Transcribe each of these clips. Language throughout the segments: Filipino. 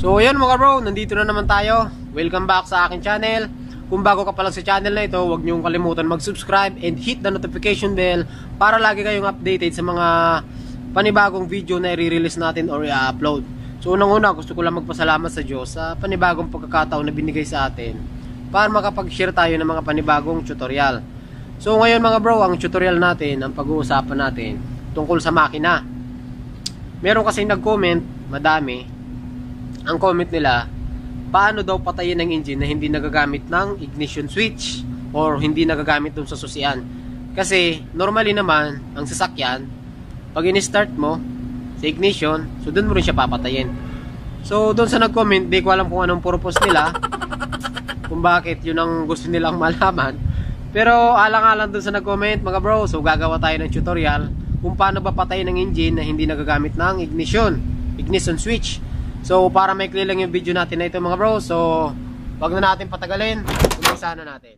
So ayan mga bro, nandito na naman tayo. Welcome back sa aking channel. Kung bago ka pa lang sa channel na ito, huwag niyong kalimutan mag-subscribe and hit the notification bell para lagi kayong updated sa mga panibagong video na i-release natin or i-upload. So unang-una, gusto ko lang magpasalamat sa Diyos sa panibagong pagkakataon na binigay sa atin para makapag-share tayo ng mga panibagong tutorial. So ngayon mga bro, ang tutorial natin, ang pag-uusapan natin tungkol sa makina. Meron kasi nag-comment, madami. Ang comment nila, paano daw patayin ng engine na hindi nagagamit ng ignition switch or hindi nagagamit dun sa susian. Kasi normally naman ang sasakyan, pag in-start mo sa ignition, so dun mo rin siya papatayin. So dun sa nag-comment, di ko alam kung anong purpose nila, kung bakit yun ang gusto nilang malaman. Pero alang-alang dun sa nag-comment mga bro, so gagawa tayo ng tutorial kung paano ba patayin ng engine na hindi nagagamit ng ignition switch. So para may clear lang yung video natin na ito mga bro, so wag na natin patagalin, umisa na natin.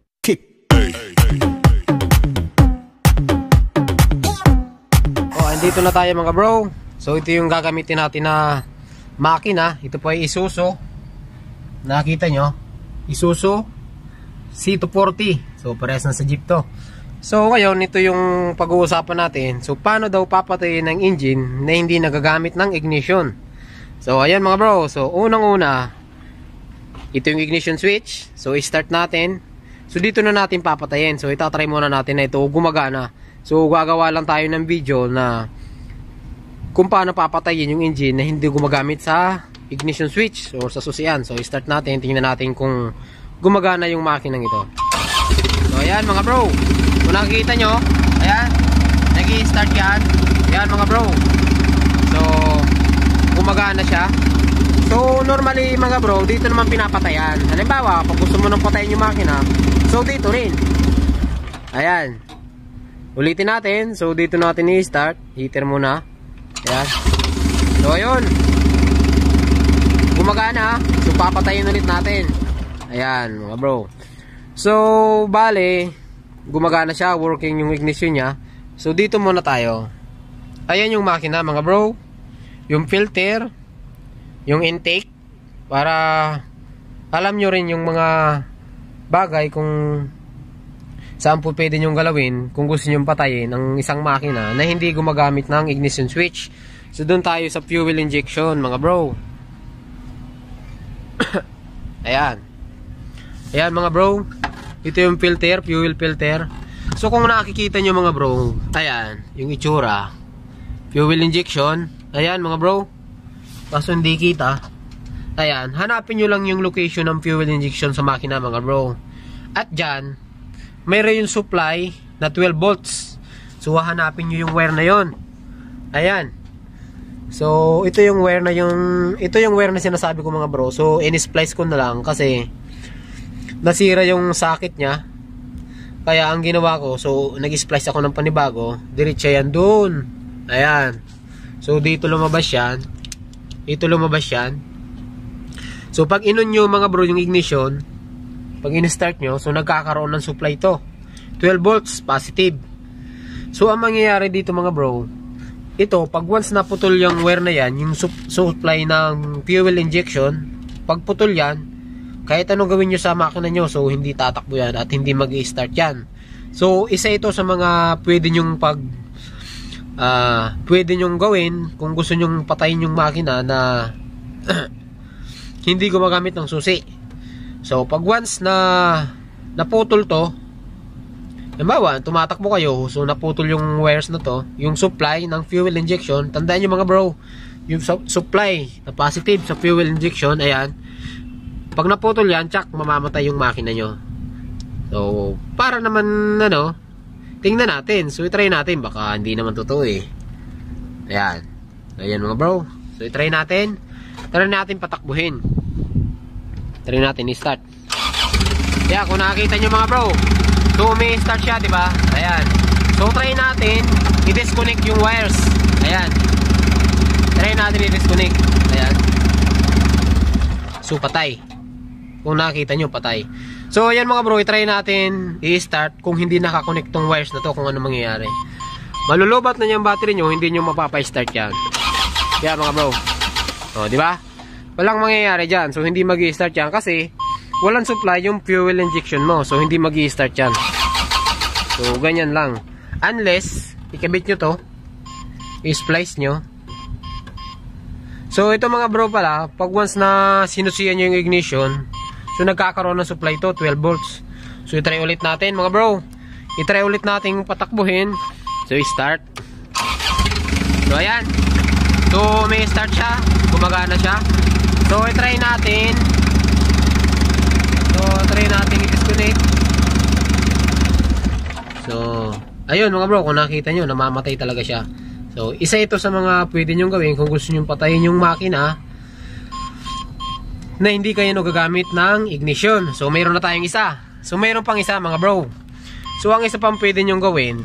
Andito na tayo mga bro. So ito yung gagamitin natin na makina. Ito po ay Isuzu. Nakita nyo? Isuzu C240. So parehas na sa Jeep to. So ngayon ito yung pag-uusapan natin. So paano daw papatayin ng engine na hindi nagagamit ng ignition. So ayan mga bro, so unang-una ito yung ignition switch. So i-start natin. So dito na natin papatayin. So itatry muna natin na ito gumagana. So gagawa lang tayo ng video na kung paano papatayin yung engine na hindi gumagamit sa ignition switch or sa susian. So i-start natin, tingnan natin kung gumagana yung makinang ito. So ayan mga bro, kung nakikita nyo, ayan, nag-i-start yan. Ayan mga bro, so gumagana siya. So normally mga bro, dito naman pinapatayan. Halimbawa, pag gusto mo nang patayin yung makina, so dito rin. Ayan. Ulitin natin. So dito natin i-start. Heater muna. Ayan. So ayun. Gumagana. So papatayin ulit natin. Ayan mga bro. So bale, gumagana siya. Working yung ignition niya. So dito muna tayo. Ayan yung makina mga bro. Yung filter, yung intake, para alam nyo rin yung mga bagay kung saan po pwede nyong galawin kung gusto nyong patayin ang isang makina na hindi gumagamit ng ignition switch. So doon tayo sa fuel injection mga bro. Ayan. Ayan mga bro, ito yung filter, fuel filter. So kung nakikita nyo mga bro, ayan yung itsura, fuel injection. Ayan mga bro, kaso hindi kita. Ayan, hanapin nyo lang yung location ng fuel injection sa makina mga bro. At dyan, mayroon yung supply na 12 volts. So hanapin nyo yung wire na yon. Ayan. So ito yung wire na sinasabi ko mga bro. So in-splice ko na lang kasi nasira yung socket nya. Kaya ang ginawa ko, so nag-splice ako ng panibago. Diretso yan dun. Ayan. So dito lumabas yan. Dito lumabas yan. So pag inon nyo mga bro yung ignition, pag in-start nyo, so nagkakaroon ng supply to 12 volts positive. So ang mangyayari dito mga bro, ito pag once naputol yung wire na yan, yung supply ng fuel injection, pag putol yan, kahit anong gawin nyo sa makina nyo, so hindi tatakbo yan at hindi mag-i-start yan. So isa ito sa mga pwede nyong pwede nyong gawin kung gusto nyong patayin yung makina na hindi gumagamit ng susi. So pag once na naputol to, halimbawa tumatakbo kayo, so naputol yung wires na to, yung supply ng fuel injection, tandaan nyo mga bro, yung supply na positive sa fuel injection, ayan, pag naputol yan, tsak, mamamatay yung makina nyo. So para naman tingnan natin. So i-try natin, baka hindi naman totoo eh. Ayan. Ayan mga bro. So i-try natin. Try natin patakbuhin. Try natin i-start. Ayan, kung nakakita nyo mga bro, so may start siya, diba? Ayan. So try natin i-disconnect yung wires. Ayan. Try natin i-disconnect. Ayan. So patay. Kung nakakita nyo, patay. So ayan mga bro, i-try natin i-start kung hindi nakakonect tong wires na to, kung ano mangyayari. Malulubat na yung battery nyo, hindi nyo mapapa-start yan. Kaya mga bro, o di ba? walang mangyayari dyan. So hindi mag-i-start yan kasi walang supply yung fuel injection mo. So hindi mag-i-start yan. So ganyan lang. Unless ikabit nyo to, i-splice nyo. So ito mga bro pala, pag once na sinusiyan nyo yung ignition, so nagkakaroon ng supply to 12 volts. So i-try ulit natin mga bro. I-try ulit natin patakbuhin. So i-start. So ayan. So may start siya, gumagana siya. So i-try natin. So try natin i-disconnect. So ayun mga bro, kung nakita nyo, namamatay talaga siya. So isa ito sa mga pwede nyong gawin kung gusto nyong patayin yung makina na hindi kayo nagagamit ng ignition. So mayroon na tayong isa. So mayroon pang isa mga bro. So ang isa pang pwede nyong gawin,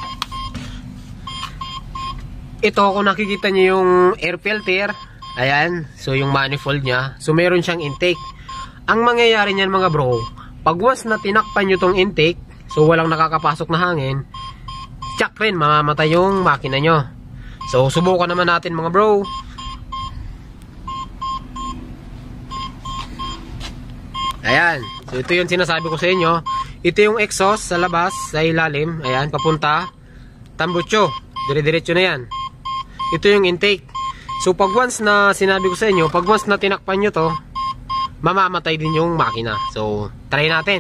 ito kung nakikita nyo yung air filter, ayan, so yung manifold nya, so meron siyang intake. Ang mangyayari niyan mga bro, pag once na tinakpan nyo tong intake, so walang nakakapasok na hangin, tsak rin, mamamatay yung makina nyo. So subukan naman natin mga bro. Ayan, so ito yung sinasabi ko sa inyo. Ito yung exhaust sa labas, sa ilalim, ayan, papunta tambucho, dire-diretso na yan. Ito yung intake. So pag once na sinabi ko sa inyo, pag once na tinakpan nyo to, mamamatay din yung makina. So try natin.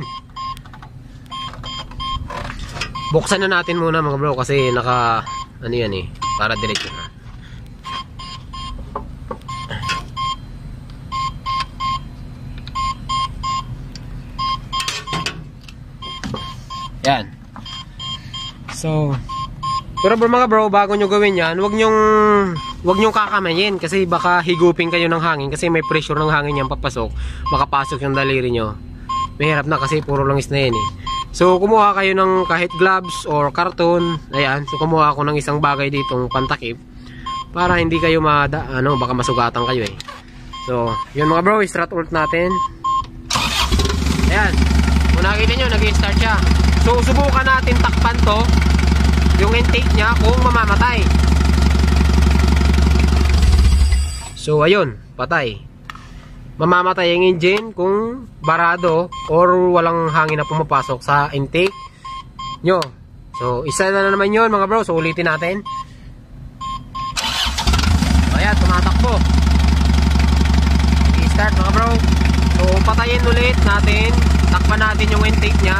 Buksan na natin muna mga bro kasi naka ano yan eh, para diretso na. Yan. So pero mga bro, bago nyo gawin yan, wag nyong kakamayin kasi baka higupin kayo ng hangin kasi may pressure ng hangin yan papasok, makapasok yung daliri nyo. Mahirap na kasi puro langis na yan eh. So kumuha kayo ng kahit gloves or karton, ayan, so kumuha ako ng isang bagay ditong pantakip para hindi kayo baka masugatan kayo eh. So yun mga bro, i-start ulit natin. Ayan, kung nakita nyo, nag-i-start siya. So subukan natin takpan to, yung intake niya kung mamamatay. So ayun, patay. Mamamatay yung engine kung barado or walang hangin na pumapasok sa intake nyo. So isa na naman yun mga bro. So ulitin natin. Ayan, tumatakbo. I-start mga bro. So patayin ulit natin. Takpan natin yung intake nya.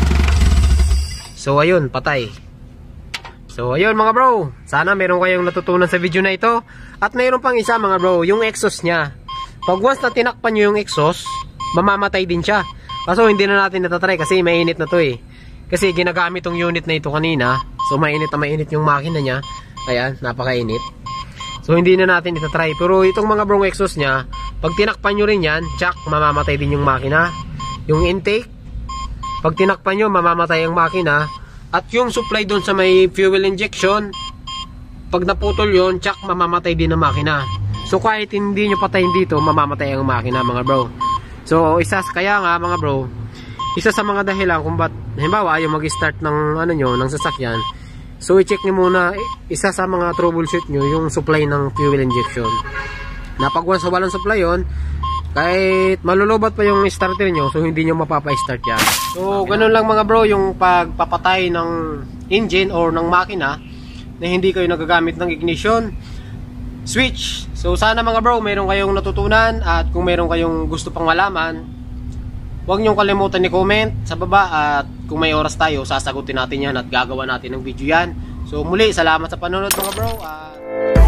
So ayun, patay. So ayun mga bro, sana meron kayong natutunan sa video na ito. At mayroon pang isa mga bro, yung exhaust nya. Pag once na tinakpan nyo yung exhaust, mamamatay din siya. Kaso hindi na natin natatry kasi mainit na to eh. Kasi ginagamit tong unit na ito kanina. So mainit na mainit yung makina nya. Ayan, napakainit. So hindi na natin itatry. Pero itong mga bro exhaust nya, pag tinakpan nyo rin yan, tsak, mamamatay din yung makina. Yung intake, pag tinakpan nyo, mamamatay ang makina. At yung supply doon sa may fuel injection, pag naputol yon, tsak, mamamatay din ang makina. So kahit hindi nyo patayin dito, mamamatay ang makina mga bro. So kaya nga mga bro, isa sa mga dahilan kung ba't halimbawa ayaw mag-start ng ng sasakyan, so i-check nyo muna, isa sa mga troubleshoot nyo yung supply ng fuel injection. Na pag once walang supply yon, kahit malulobat pa yung starter nyo, so hindi nyo mapapa-start yan. So ganun lang mga bro yung pagpapatay ng engine or ng makina na hindi kayo nagagamit ng ignition switch. So sana mga bro mayroon kayong natutunan, at kung mayroon kayong gusto pang malaman, huwag nyong kalimutan i-comment sa baba, at kung may oras tayo sasagutin natin yan at gagawa natin ng video yan. So muli, salamat sa panonood mga bro.